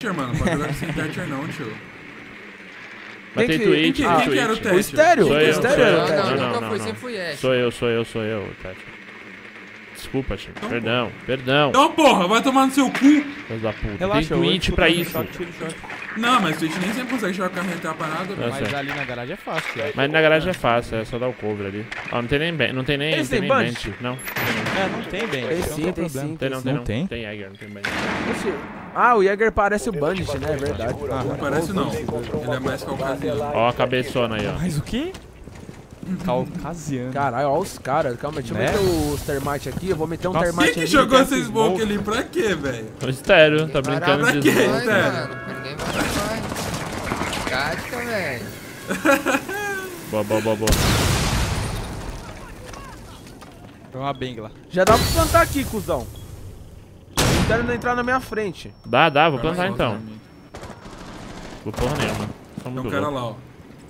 Mano, pode jogar sem Thatcher não, tio. Mas tem Twitch, quem que era o Thatcher? O Estéreo? Sou O eu, Estéreo era o sou eu. Thatcher. Não, nunca fui, sempre fui Ash. Sou eu, Thatcher. Desculpa, tio. Perdão. Então, porra, vai tomar no seu cu. Filho da puta. Relaxa, Tem Twitch pra isso. Não, mas Twitch nem sempre consegue jogar carregar a parada. Eu Mas sei. ali na garagem é fácil, cara. Mas na garagem é fácil, é só dar o cover ali. Ó, não tem nem Eles não têm tem nem bunch? bench. Não. É, não tem bem. Tem esse sim, não é tem problema. sim. Não tem? Tem Jäger, não tem bench. Oxi. Ah, o Jäger parece o Bandit, né? É verdade. Não parece não. Ele é mais caucasiano. Ó a cabeçona aí, ó. Mas o quê? Caucasiano. Caralho, olha os caras. Calma, deixa eu meter os termite aqui. Eu vou meter um Nossa, termite Quem ali. que jogou essa smoke ali pra quê, velho? O Estéreo, tá brincando Pra de quê? smoke. Estéreo? Ninguém vai. Cática, velho. Boa. Foi uma bengla. Já dá pra plantar aqui, cuzão. Não quero não entrar na minha frente. Dá, vou plantar então. Vou porra nenhuma. Só Tem muito um cara louco. lá, ó.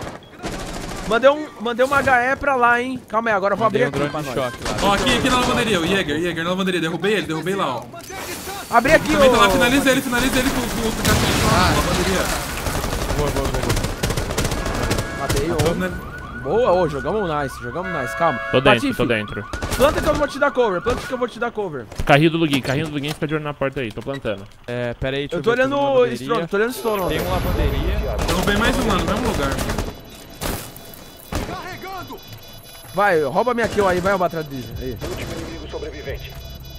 Mandei uma HE pra lá, hein. Calma aí, agora eu vou abrir Mandei um aqui pra drone de nós. choque lá. Ó, aqui na lavanderia, o Jäger na lavanderia. Derrubei lá, ó. Abri aqui, Também tá lá, ô. finaliza ele com o cacete na lavanderia. Matei, ô. Boa, ô, jogamos nice, calma. Tô dentro, Patife, tô dentro. planta que eu vou te dar cover, Carrinho do Luguinho fica de olho na porta aí, tô plantando. É, pera aí, deixa Eu eu tô ver, olhando tem uma o lavanderia. Strong, tô olhando o Strong. Tem uma lavanderia. Derrubei mais um lá no mesmo lugar. Vai, rouba minha kill aí, vai o Batradiz. Aí. Último inimigo sobrevivente.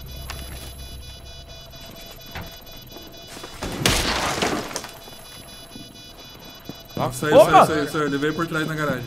Opa! Saiu. Ele veio por trás na garagem.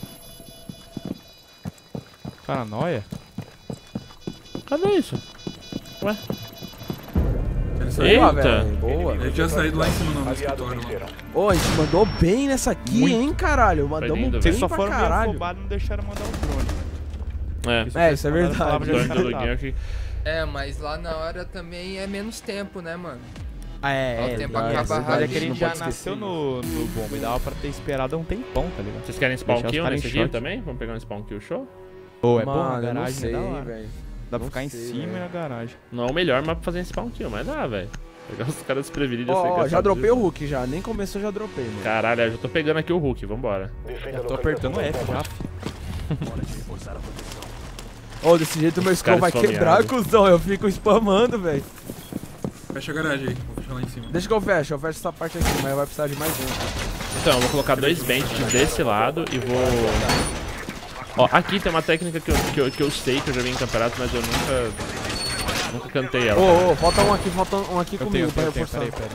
Paranoia? Cadê isso? Ué? Ele saiu. Eita! Boa, velho, boa. Ele tinha saído lá em cima no Aliados escritório lá. venceram. Ô, a gente mandou bem nessa aqui, Muito. hein, caralho. Mandamos lindo, bem velho. Vocês só pra foram meio caralho. afobados e não deixaram mandar um drone. É. Isso é Mandaram palavra verdade. de Dono do Luguinho aqui. É, mas lá na hora também é menos tempo, né, mano? Ah, Ó, o tempo verdade, acaba verdade. Olha rápido. que a gente não já pode nasceu esquecer. no bomba e dava pra ter esperado um tempão, tá ligado? Vocês querem spawn Deixar os kill caras nesse em dia choque. também? Vamos pegar um spawn kill show? Pô, é bom, a Mano, eu não garagem sei, é da hora. velho. Dá pra Não ficar em sei, cima e velho. na garagem. Não é o melhor mapa pra fazer spawn kill, mas dá, velho. Pegar os caras desprevenidos. Ó, já dropei o Hulk já, nem começou, já dropei, mano. Caralho, eu já tô pegando aqui o Hulk, vambora. Defenda Já a tô apertando localização F do já. combate. Ô, desse jeito o meu scroll vai caras quebrar, esfomeados. cuzão. Eu fico spamando, velho. Fecha a garagem aí. Vou fechar lá em cima. Deixa que eu fecho essa parte aqui, mas vai precisar de mais um. Então, eu vou colocar dois benches desse lado e vou... Ó, aqui tem uma técnica que eu sei, que eu já vi em campeonato, mas eu nunca cantei ela. Ô, falta um aqui Eu comigo pra tenho, reforçar. peraí.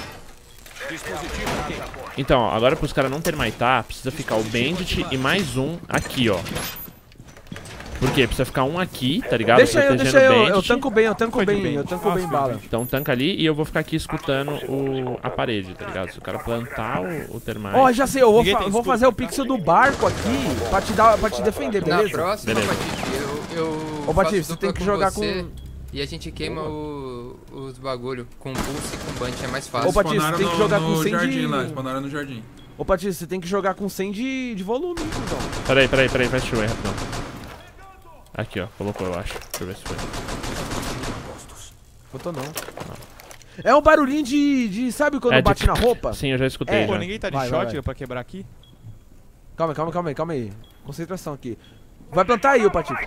Então, ó, agora pros caras não termitar, precisa ficar o Bandit e mais um aqui, ó. Por quê? Precisa ficar um aqui, tá ligado? Deixa eu, Protegendo o eu Bandit. tanco bem, eu tanco Foi de bem, eu bem. tanco bem bala. Então tanca ali e eu vou ficar aqui escutando a parede, tá ligado? Se o cara plantar o termite... Ó, já sei, eu vou, Ninguém tem vou escudo. fazer o pixel do barco aqui pra te defender, Na beleza? próxima, Beleza. Patife, eu Ô, Patife, faço você tem dupla que jogar você com... E a gente queima os bagulho com pulse e com bunch, é mais fácil. Ô, Patife, você tem que jogar com 100 jardim de... lá, spawnaram no jardim. Ô, Patife, você tem que jogar com 100 de volume, então. Peraí, faz show aí, rapidão. Aqui, ó, colocou, eu acho. Deixa eu ver se foi. Botou não. É um barulhinho de sabe quando bate na roupa? Sim, eu já escutei, Pô, já. ninguém tá de Vai, vai, shot vai. pra quebrar aqui? Calma aí. Concentração aqui. Vai plantar aí, ô Patife.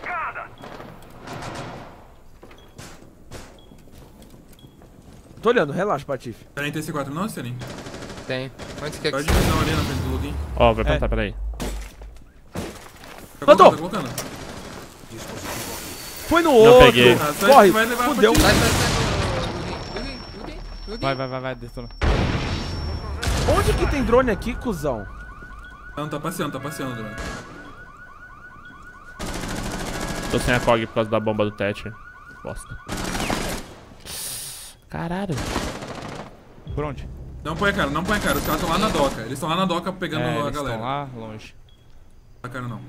Tô olhando, relaxa, Patife. Tem TC4 não, Selim? Tem. Onde você quer que Pode divisão ali na frente do login. Ó, vai plantar, peraí. Tá Plantou! colocando, tá colocando. Foi no Não outro. peguei. Ah, só Corre. vai levar Fudeu. pra ti. Vai, detona. Onde que tem drone aqui, cuzão? Não, tá passeando, Bruno. Tô sem a COG por causa da bomba do Thatcher. Bosta. Caralho. Por onde? Não põe a cara. Os caras estão lá na doca. Eles estão lá na doca pegando a Eles galera. estão lá, longe. Não, cara, não.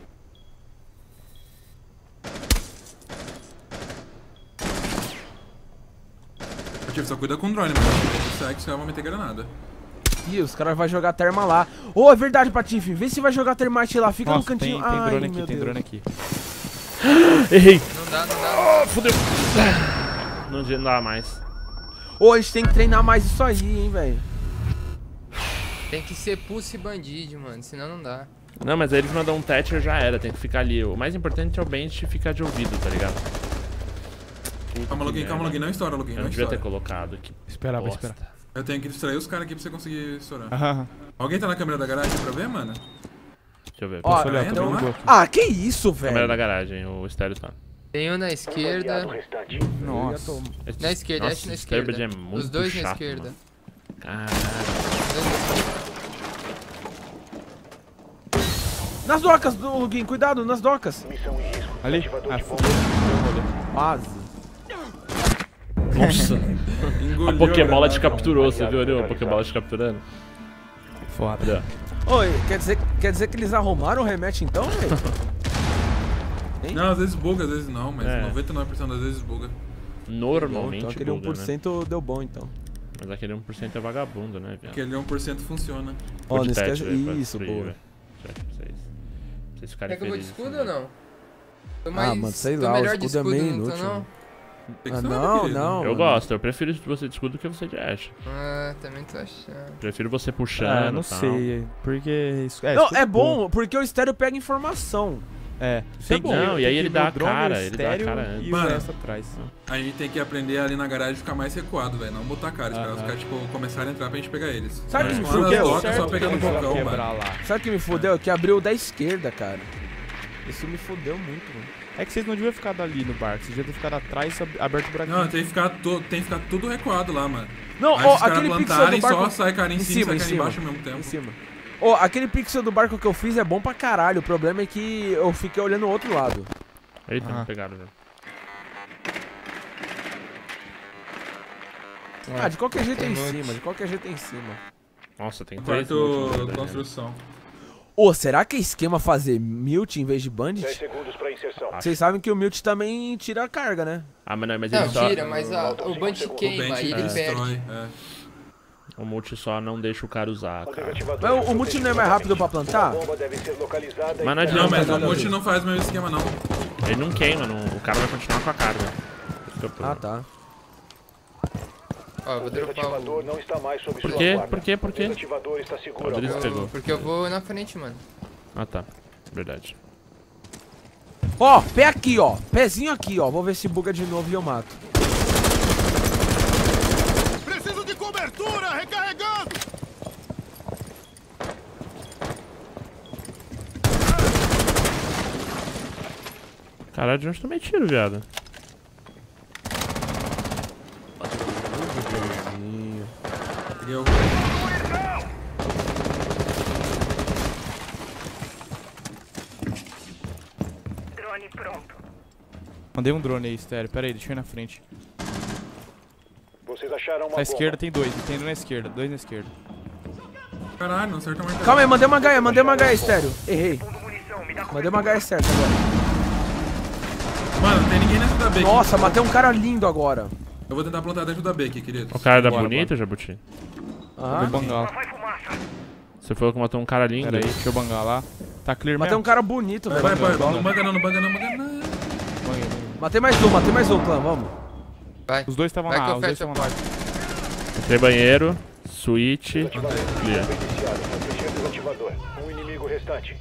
Patife, só cuida com o drone, mano. Segue, você vai meter granada. Ih, os caras vão jogar terma lá. Ô, é verdade, Patife. Vê se vai jogar termite lá. Fica no Nossa, cantinho. tem Ai, drone aqui, meu tem Deus. drone aqui. Errei. Não dá. Fudeu. Não dá mais. Ô, a gente tem que treinar mais isso aí, hein, velho. Tem que ser pulse e bandid, mano, senão não dá. Não, mas aí eles mandam um Thatcher, já era, tem que ficar ali. O mais importante é o Bench ficar de ouvido, tá ligado? Calma, Login, não estoura, Login, Eu não não devia ter estoura. colocado aqui. Esperar, vou Bosta. esperar. Eu tenho que distrair os caras aqui pra você conseguir estourar. Aham. Alguém tá na câmera da garagem pra ver, mano? Deixa eu ver. Ó, Posso olhar? então- Tô vendo aqui. Ah, que isso, Câmera da velho. garagem, o estéreo tá. Tem um na Aliado esquerda. restante. Nossa. Na esquerda, Nossa, acho na esse Turbid esquerda. é muito Os dois chato, na esquerda. mano. Caralho. Os dois na esquerda. Nas docas, Luguinho, cuidado, nas docas. Missão em risco. Ali? Ativador Ah, de bomba. fudeu. Quase. Nossa. Engoliu A Pokébola te granada. capturou, você viu ali a Pokébola te capturando? Foda. Oi, quer dizer que eles arrumaram o rematch então, velho? Não, às vezes buga, às vezes não, mas É. 99% das vezes buga. Normalmente Então aquele buga, né? 1% deu bom, então. Mas aquele 1% é vagabundo, né, viado? Aquele 1% funciona. Ó, Vou não de teste, esquece... velho, pra Isso, destruir, boa. velho. Pra vocês ficarem Quer que eu vou de felizes. escudo né? ou não? Tô mano, sei tô lá, o melhor de escudo é meio não tô, inútil. não? Tem que Ah, ser, não, querido. não. Eu mano. gosto, eu prefiro você de escudo do que você de Ashe. Ah, também tô achando. Prefiro você puxando. Ah, não tal. sei. Porque. Não, escudo é bom, porque o estéreo pega informação. É. Isso é bom. Não, e aí Tem ele que dá ver a o drone, cara, o ele dá a estéreo cara antes. E Mano. o resto atrás. A gente tem que aprender ali na garagem ficar mais recuado, velho. Não botar cara, esperar os Aham. caras, tipo, começarem a entrar pra gente pegar eles. Sabe Mas que quando fudeu? as docas só Certo pegando que eles vão bocão, quebrar mano. lá. Sabe o que me fudeu? Que abriu o da esquerda, cara. Isso me fudeu muito, mano. É que vocês não deviam ficar ali no barco, vocês deviam ter ficado atrás e aberto o buraquinho. Não, tem que ficar tudo recuado lá, mano. Não, Aí ó, os caras aquele pixel do plantarem, barco... só sai cara em cima, sai cara em embaixo ao mesmo tempo. Em cima. Ó, aquele pixel do barco que eu fiz é bom pra caralho. O problema é que eu fiquei olhando o outro lado. Eita, Ah. me pegaram, velho. Ah, de qualquer jeito é em Tem muito. cima, de qualquer jeito é em cima. Nossa, tem 3 Quarto construção. Ô, será que é esquema fazer mute em vez de 10 bandit? segundos para inserção. Vocês sabem que o mute também tira a carga, né? Ah, mas não, mas Não, ele só... tira, mas o Bunch O queima Bench e ele destrói. perde. É. O multi só não deixa o cara usar, Os cara. desativadores Mas o multi não é mais rápido pra plantar? A bomba deve ser localizada Mas não e- adianta. Não, mas o nada a Multi ver. não faz o mesmo esquema, não. Ele não queima, o cara vai continuar com a carga. Esse que é o problema. Ah, tá. Ó, eu vou O dropar desativador o... não está mais sob Por sua quê? guarda. Por quê? Por O quê? desativador está seguro Ó, Driz agora. pegou. Porque eu vou na frente, mano. Ah, tá. Verdade. Ó, pé aqui, ó. Pezinho aqui, ó. Vou ver se buga de novo e eu mato. Preciso de cobertura, recarregando! Caralho, de onde tomei tiro, viado? Peguei o... Drone pronto. Mandei um drone aí, estéreo. Pera aí, deixa eu ir na frente. Vocês acharam uma Na esquerda bomba. tem dois. Tem um na esquerda. Dois na esquerda. Caralho, não acerta mais. Calma aí, mandei uma HE estéreo. Errei. Fundo munição, me dá Mandei uma HE certo agora. Mano, não tem ninguém dentro da B aqui. Nossa, matei um cara lindo agora. Eu vou tentar plantar dentro da B aqui, querido. O cara da Bora, bonita, Jabuti? Ah, Vou bangar. vai fumaça. Você falou que matou um cara lindo Pera aí, aí. deixa eu bangar lá. Tá clear matei mesmo? um cara bonito, Vai, velho. vai, não banga não, não banga não, não banga não. Banguei, banguei. Matei mais um, clã, vamos. Vai. Os dois estavam Vai lá, que eu os dois fecho a estavam lá. porta. Tem banheiro, suíte, Desativador. clear. Iniciado. Proteger o desativador. Um inimigo restante.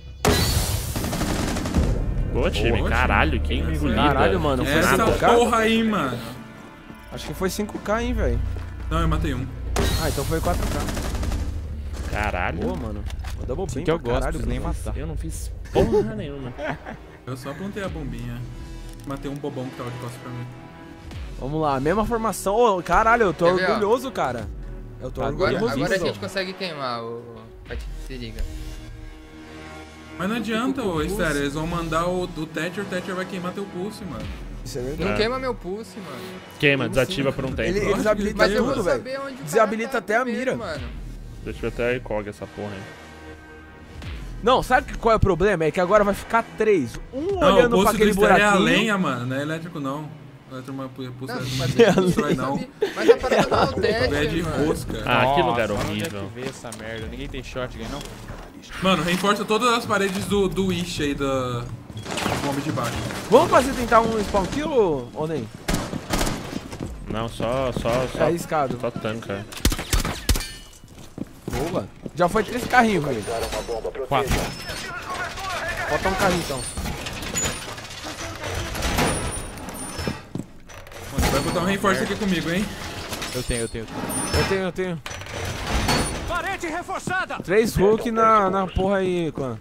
Boa, time. Boa, Caralho, time. que Essa- engolida. Caralho, mano, foi Essa 5K? porra aí, mano. Acho que foi 5K, hein, velho. Não, eu matei um. Ah, então foi 4K. Caralho. Boa, mano. Double Assim bem que eu pra gosto, caralho, preciso nem Bruno. matar. Eu não fiz porra nenhuma. Eu só plantei a bombinha. Matei um bobão que tava de costas pra mim. Vamos lá, mesma formação. Ô, caralho, eu tô Quer ver, ó? orgulhoso, cara. Eu tô Agora, orgulhoso. agora a gente consegue queimar o... Se liga. Mas não adianta, ô, sério, eles vão mandar o Thatcher vai queimar teu pulse, mano. Isso é Não verdade. queima meu pulse, mano. Queima, desativa por um tempo. Ele- Lógico eles que habilitam Mas eu tudo, vou velho. saber onde o cara Desabilita tá até a primeiro, mira. mano. Deixa eu até ECOG essa porra aí. Não, sabe qual é o problema? É que agora vai ficar 3. Um Não, o olhando pra pulse do aquele estéreo é a buraquinho. lenha, mano, não é elétrico não. Pulse Não, elétrico mas não destrói não. Mas a parada não é o É de Thatcher, mano. rosca. Ah, que lugar Nossa, horrível. Onde é que vê essa merda? Ninguém tem shotgun, não? Mano, reforça todas as paredes do Wish aí da bomba de baixo. Vamos fazer tentar um spawn kill ou nem? Não, só É arriscado. só tanca. Boa. Já foi 3 carrinhos, velho. Localizaram uma bomba. 4. Proteja. Falta um carrinho então. Mano, vai botar um reforço aqui comigo, hein? Eu tenho. Eu tenho. Parede reforçada! 3 Hulk na porra aí, Quan.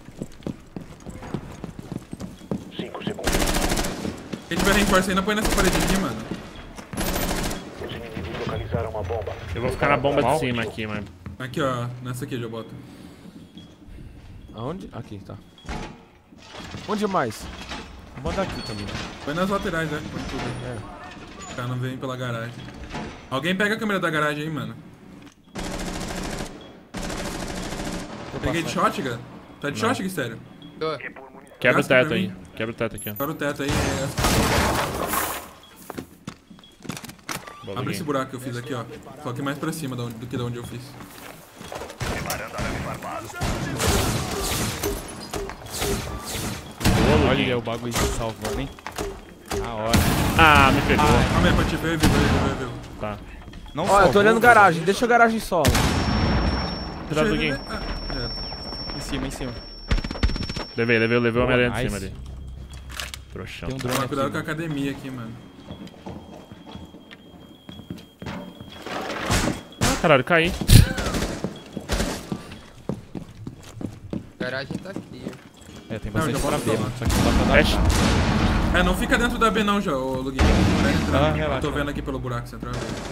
5 segundos. Quem tiver reforço ainda põe nessa parede aqui, mano. Os inimigos localizaram uma bomba. Eu vou ficar na bomba de cima aqui, mano. Aqui, ó. Nessa aqui eu já boto. Aonde? Aqui, tá. Onde mais? Vou mandar aqui também. Põe nas laterais, né? Põe tudo. O cara não vem pela garagem. Alguém pega a câmera da garagem aí, mano. Peguei de shotgun? Tá de shotgun, sério? Tô. Quebra o Gasta teto pra aí. mim. Quebra o teto aqui, ó. Para o teto aí. Boa, Abre esse Luguinho. buraco que eu fiz aqui, ó. Só que mais pra cima do que da onde eu fiz. Olha o bagulho se salvando, hein? Na hora. Ah, me pegou. Calma aí, pra te ver, viu. Tá. Não Ó, eu tô olhando garagem. Deixa a garagem solo. Cuidado, Luguinho. Em cima. Levei o Homem-Aranha de Nice. cima ali. Trouxão. Tem um drone Toma aqui. cuidado com a academia aqui, mano. Ah, caralho, caí. Garagem tá clear. É, tem Não, bastante já pra bota B, lá. mano. Só que não dá pra dar. Ash. Não fica dentro da B não, já, ô Luguinho. Vai entrar. Ah, Eu relaxa. tô vendo aqui pelo buraco central.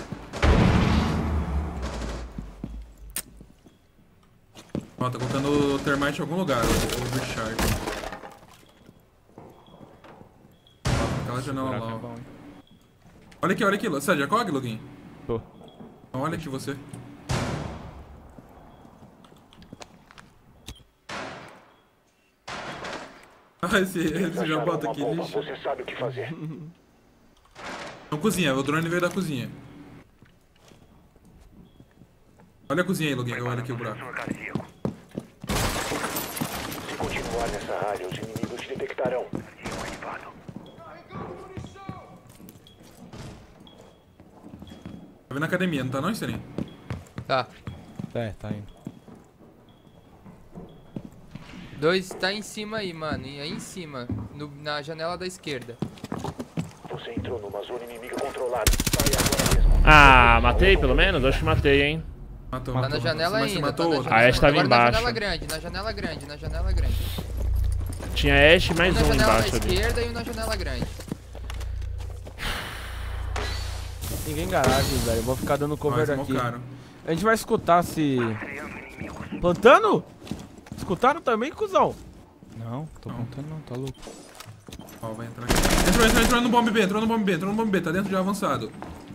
Ó, tá colocando o termite em algum lugar, o Richard. Ó, aquela janela lá, ó. Bom, hein? Olha aqui, você é de Cog, Luguinho? Tô. Então olha aqui você. Ah, esse já Acharam bota uma aqui, bomba. lixo. Você sabe o que fazer. Então cozinha, o drone veio da cozinha. Olha a cozinha aí, Luguinho, olha aqui o buraco. Se continuar nessa área, os inimigos te detectarão. Tá vendo a academia, não tá não, Sterling? Tá. É, tá indo. 2 tá em cima aí, mano. E aí em cima. Na janela da esquerda. Você entrou numa zona inimiga controlada. Sai agora mesmo. Ah, matei pelo menos? Acho que matei, hein. Matou. Tá na janela Mas você ainda. matou Tá na outro. janela. A Ash tava Agora embaixo. na janela grande. Tinha Ash e mais Um na um janela da embaixo ali. esquerda e um na janela grande. Ninguém em garagem, velho. Vou ficar dando cover Mas daqui. mocaram. A gente vai escutar se... Plantando? Escutaram também, cuzão? Não, tô contando não, tá louco. Ó, vai entrar aqui. Entrou no bomb B, tá dentro de avançado.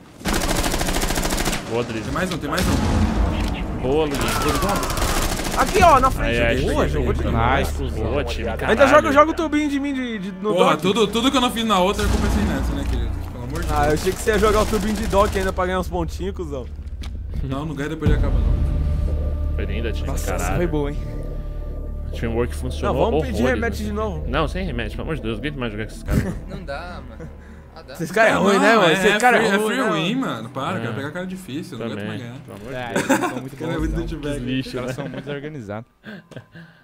Boa, Drizzy. Tem mais um. Boa, Luguinho. Aqui, ó, na frente. Aí, Boa, Ash, jogou demais. Nice. Boa, time. Ainda caralho. joga o tubinho de mim no Porra, dock. tudo que eu não fiz na outra eu comecei nessa, né, querido? Pelo amor de Deus. Ah, eu achei que você ia jogar o tubinho de dock ainda pra ganhar uns pontinhos, cuzão. Não ganha depois de acabar, não. Foi linda, time. Nossa, essa foi Caralho. boa, hein? Teamwork Não, funcionou. vamos pedir horrores, rematch né? de novo. Não, sem rematch, pelo amor de Deus. Ninguém mais jogar com esses caras. Não dá, mano. Ah, dá. Esses caras é ruim, né, mano? Esses caras é ruim, free né, win, mano? mano. Para, É. quero pegar cara difícil, não aguento Também. mais ganhar. Pelo amor de É, Deus. eles são muito Cara, é bons, muito não. douchebag. Lixo, Os caras né? são muito organizados.